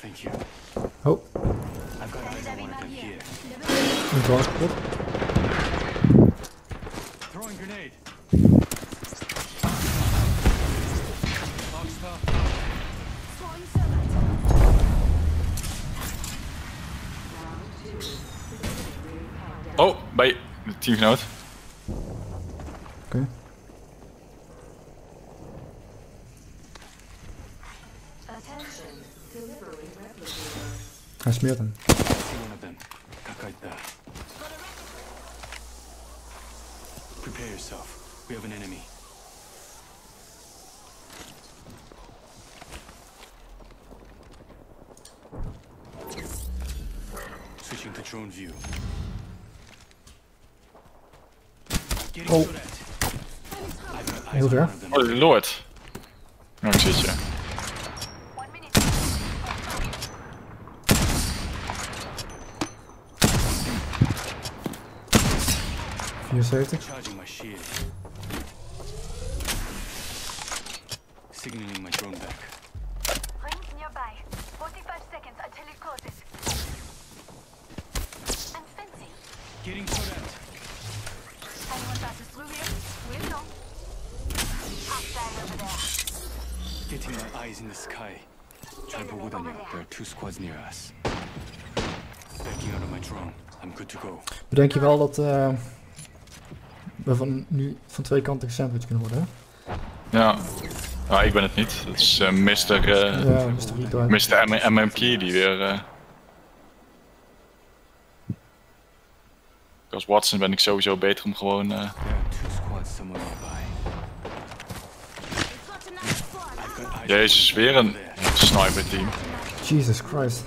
Thank you. Oh, I've got eyes on one of them here. een dwars kapot. Throwing grenade. Oh, bij de teamgenoot. Oké. Hij smeert hem. I see one of them. Kakaita. Prepare yourself. We have an enemy. Switching to drone view. Getting Oh. shot at. I've got eyes Heel on ver. one of them. Oh, lord. Nou, ik zit je. 74. Charging my shield. Signaling my drone back. Rings nearby. 45 seconds until it closes. And fencing. Getting shot at. Anyone passes through here, we'll know. Hostile over there. Getting my eyes in the sky. There are 2 squads near us. Backing out of my drone. I'm good to go. Bedenk je wel dat we nu van twee kanten gesandwiched kunnen worden, hè? Ja. Nou, ik ben het niet. Het is Mr. Ja, Mr. Retard. Mr. MMP die weer... Als Watson ben ik sowieso beter om gewoon... There are 2 squads somewhere nearby. I've got eyes Jezus, weer een sniper team. Jesus Christ.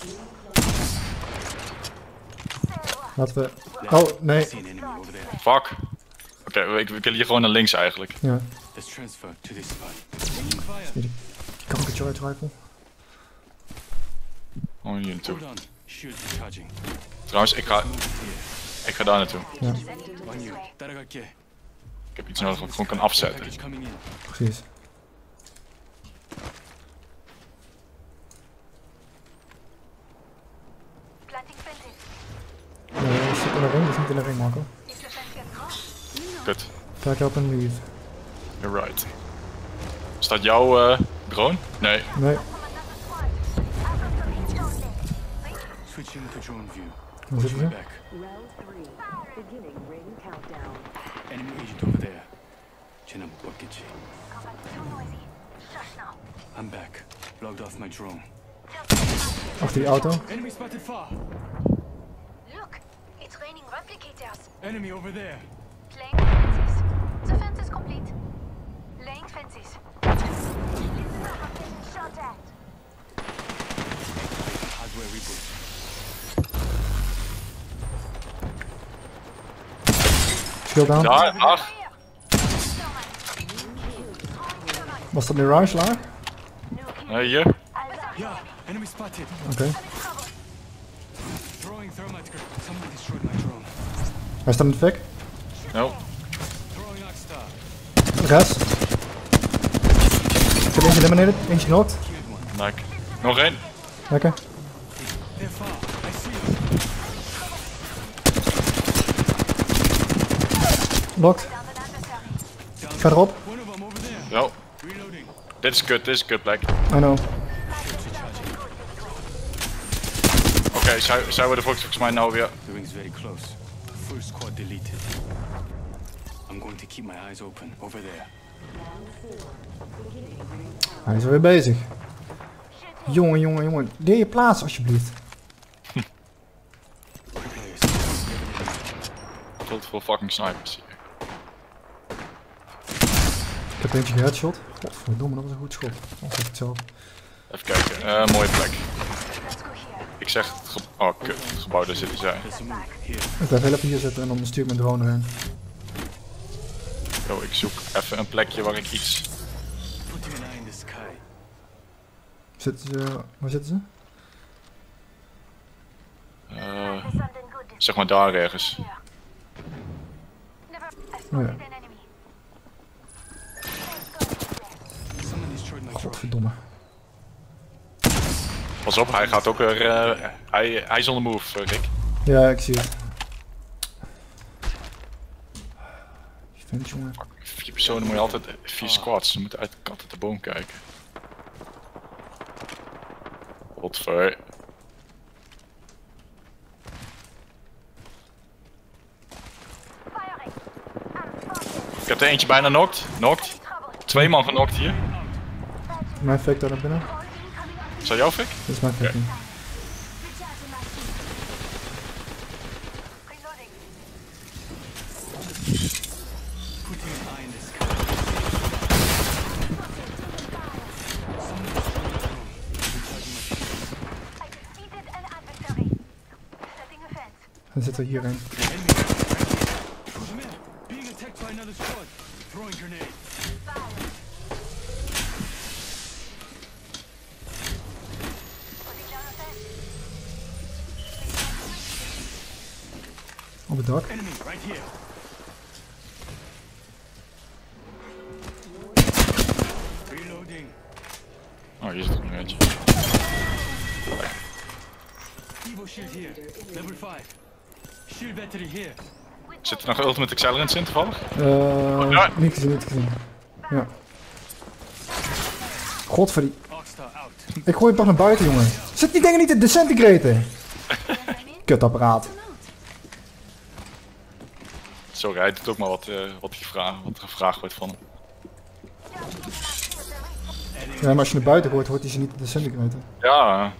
Laten we... Oh, nee. see an enemy over there. Fuck. Oké, ik wil hier gewoon naar links eigenlijk. Ja, Let's transfer to this spot. Taking fire. die kanker charge rifle. Gewoon hier naartoe. Hold on. Shield recharging. Trouwens, ik ga daar naartoe. Ja, On you. Taragake. Ik heb iets nodig wat ik gewoon kan afzetten. Package coming in. precies. Planting fences. Nee, is het in de ring? Dat is niet in de ring, Marco. Is the fence getting crossed? Kut. Back up and leave. You're right. Staat jouw drone? Nee. Nee, From another squad. I've got some intel there. Switching to drone view. waar zitten ze? Back. Round 3, beginning ring countdown. Enemy agent over there. Chin up bucket. Combat too noisy. Shush now. I'm back. Logged off my drone. Achter die auto. Enemy spotted far. Look, it's raining replicators. Enemy over there. Laying fences. The fence is complete. Laying fences. Shot at. Hardware reboot. Shield down. Daar, ach. Was dat Mirage laag? Nee, hier. Yeah, enemy spotted. Oké. Throwing thermite grenade. Someone destroyed my drone. Hij staat in de fik. No. Throwing Arcstar. Rest. Ik heb eentje eliminated, eentje knocked. Killed one. Like. Nog één. Lekker. They're far. I see them. Locked. Ik ga erop. One of them over there. Yo. Reloading. Dit is kut, Black. I know. Oké, zij worden volgens mij nou weer... The ring's very close. First squad deleted. I'm going to keep my eyes open over there. Hij is alweer bezig. Jongen, jongen, jongen. Leer je plaats alsjeblieft. Prepare yourself. Veel te veel fucking snipers hier. Ik heb eentje geheadshot. Godverdomme, dat was een goed schot. Of ik het zelf. Even kijken, mooie plek. Let's go here. Ik zeg het oh kut, het gebouw, daar zitten zij. Let's move. Here. Ik blijf heel even hier zitten en dan stuur ik mijn drone erheen. Yo, ik zoek even een plekje waar ik iets... Putting an eye in the sky. Zitten ze... Waar zitten ze? There's something good this zeg maar daar ergens. here. Never. I Oh spotted ja. an enemy. Someone destroyed my drone. Godverdomme. Pas op, hij gaat ook weer... hij is on the move, Rick. Ja, ik zie het. Die vent, jongen. 4 personen moet je altijd... 4 squads, ze moeten uit de kat uit de boom kijken. Wat voor... Ik heb er eentje bijna knocked. 2 man genokt hier. Mijn fake daar naar binnen. Is dat jouw fik? Dit is mijn fake. Oké. Reloading. Putting an eye in the sky. I defeated an adversary. Setting a fence. Dan zit er hierin. The enemy is right here. Push him in. Being attacked by another squad. Throwing grenade. Putting down a fence. Op het dak. Enemy right here. Reloading. Oh, hier zit er nog eentje. Evo shield here. Level 5. Shield battery here. Zit er nog ultimate accelerants in toevallig? Niet gezien, niet gezien. Ja. Godverdi. Arcstar out. Ik gooi hem toch naar buiten, jongen. Zit die dingen niet te disintegraten? Kutapparaat. Sorry, hij doet ook maar wat er gevraagd wordt van hem. Ja, maar als je naar buiten gooit, hoort hij ze niet te disintegraten. Ja.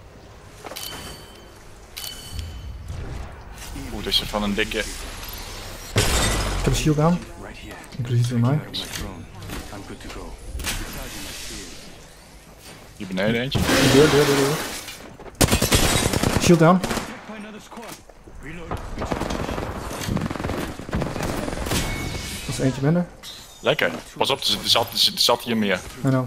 Oeh, dus van een dikke... Ik heb een shield aan, Right here. inclusief door mij. Out of my drone. I'm good to go. Recharging my shield. Hier beneden eentje. Deur. Shield aan. Attacked by another squad. Reload. Dat is eentje minder. Lekker. Pas op, er zat hier meer. I know.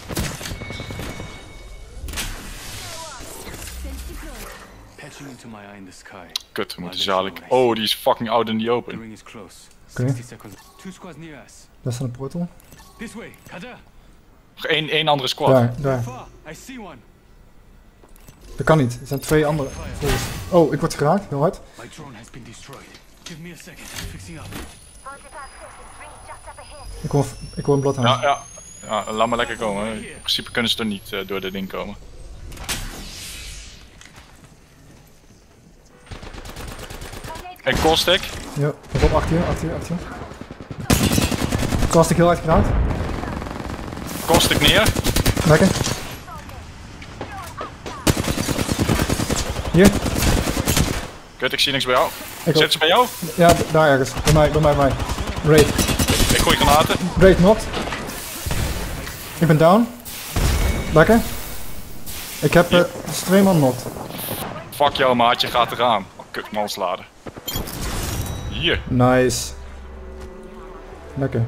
Patching into my eye in the sky. Kut, we moeten zadelijk... Oh, die is fucking out in the The open. ring is close. Okay. 60 seconds. 2 squads near us. Daar staat een portal. This way. Kada. Nog één andere squad. Daar. Far. I see one. Dat kan niet. Er zijn 2 andere. Volgens. Oh, ik word geraakt, heel hard. My drone has been destroyed. Give me a second. Fixing up. Ik hoor een bloodhound. Ja, laat maar lekker komen. In principe kunnen ze er niet door dit ding komen. En Kostek. Ja, op achter je. Kast ik heel hard geraakt. Kostek neer. Lekker. Hier. Kut, ik zie niks bij jou. Ik Zit ze bij jou? Ja, daar ergens. Bij mij. Raid. Ik gooi granaten. Raid knocked. Ik ben down. Lekker. Ik heb 2 man knocked. Fuck jou maatje, gaat eraan. Oh, kut, mansladen. Hier. Nice. Lekker.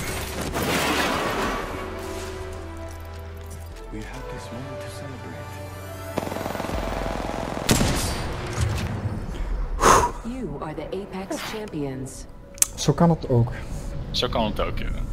We have this moment to celebrate. You are the Apex champions. Zo kan het ook. Zo kan het ook, ja.